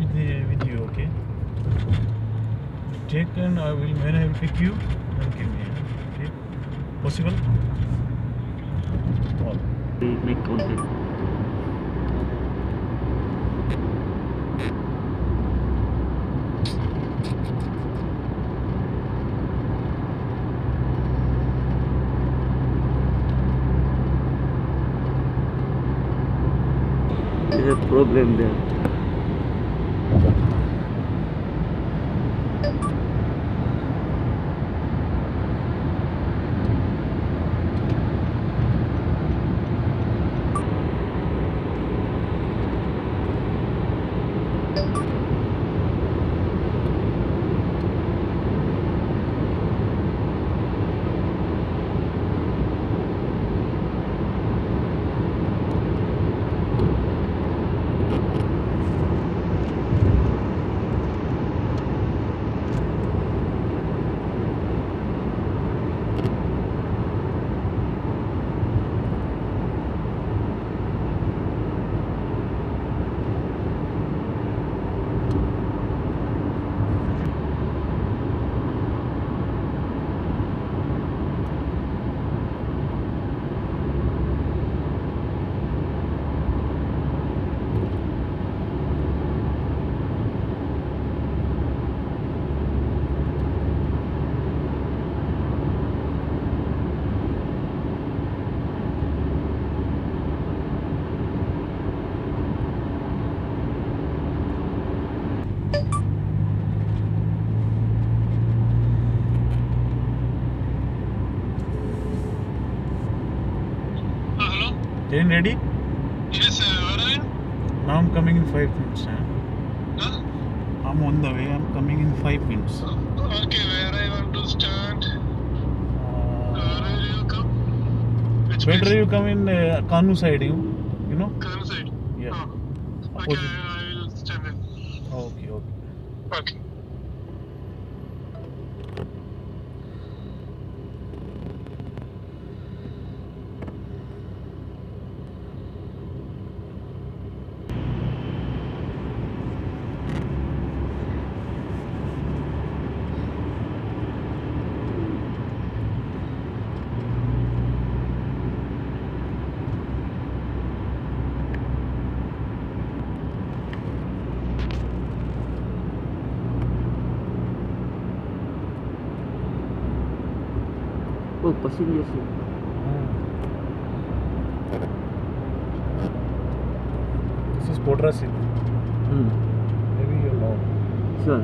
with you, okay? Take and I will when I will pick you, then give me. Okay? Possible? All. Make contact. There's a problem there. Train ready? Yes, sir. Where are you? Now I'm coming in 5 minutes. Huh? I'm on the way. I'm coming in 5 minutes. Okay, where I want to stand? Where will you come? Which Better place? you come in Kanu side, you know? Kanu side. Yeah. Oh. Okay, Opposite. I will stand there. Okay, okay. Okay. Oh, passengers. This is Podrasil. Maybe you know. Sure.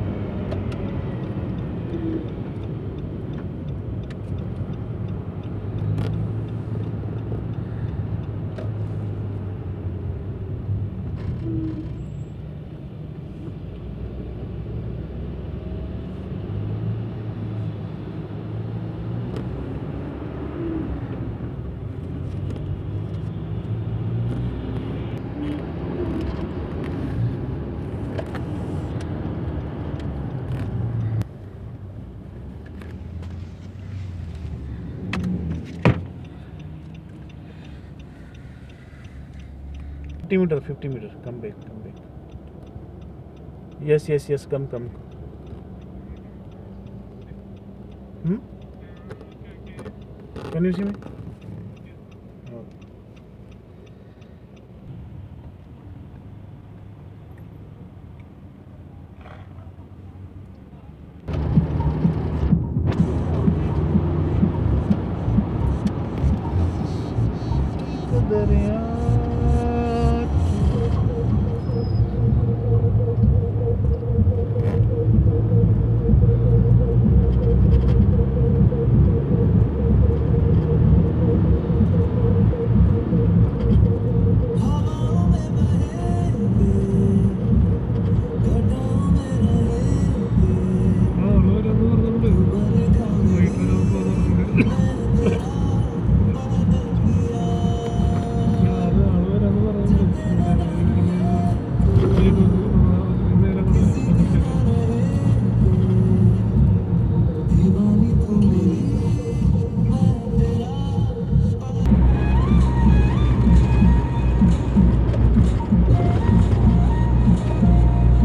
$50 meters. Come back, come back. Yes, yes, yes. Come, come. Can you see me? Oh.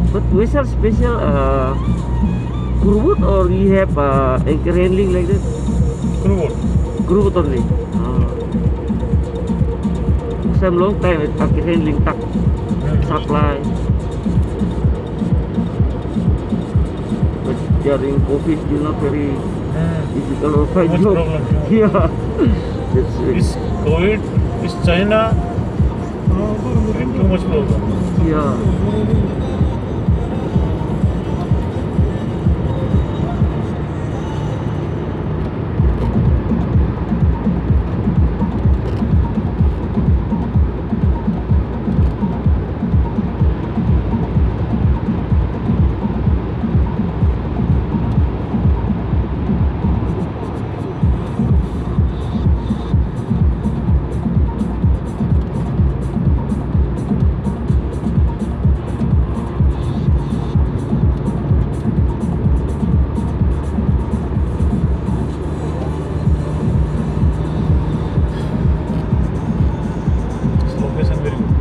But vessel special crew boat or you have anchor handling like that? Crew boat. Crew boat only. Some long time with anchor handling, tuck, supply. But during COVID, very difficult to find Much job. problem. Yeah, that's it. This COVID, this China, too much problem. Yeah. This location very good.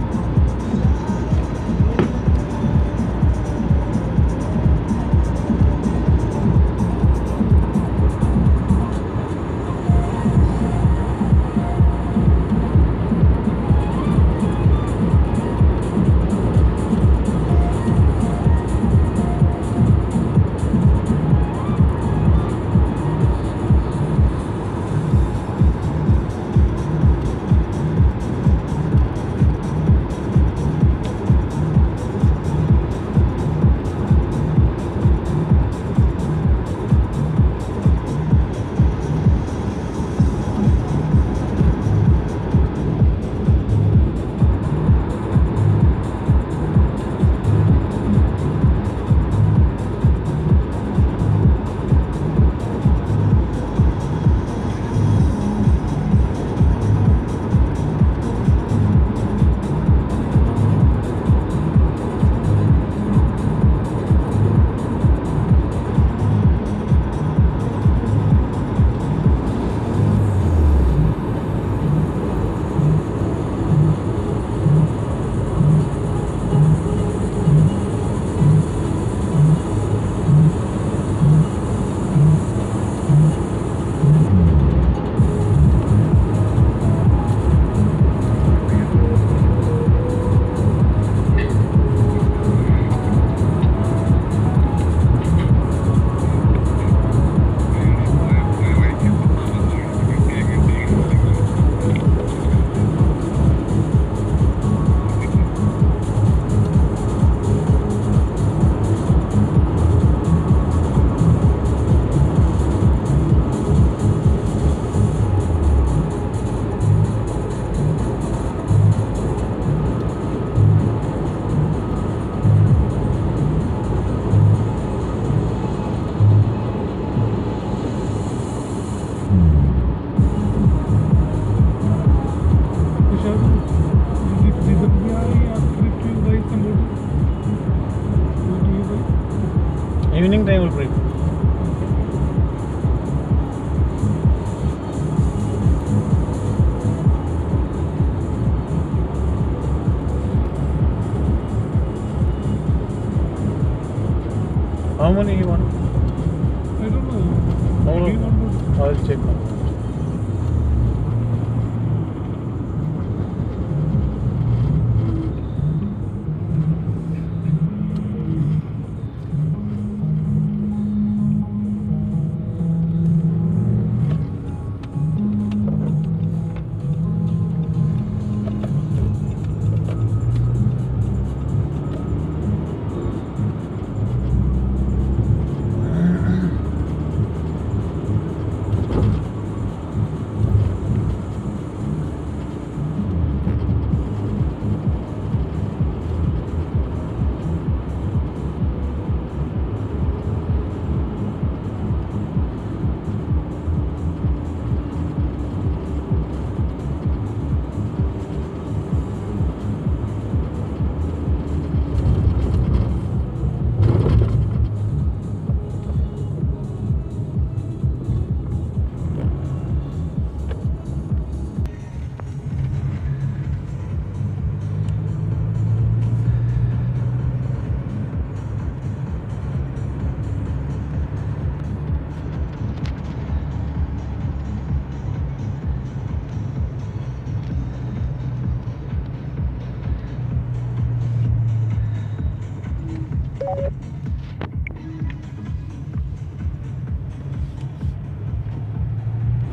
Evening time will break. How many you want? I don't know. How Do you long? want to I'll check now.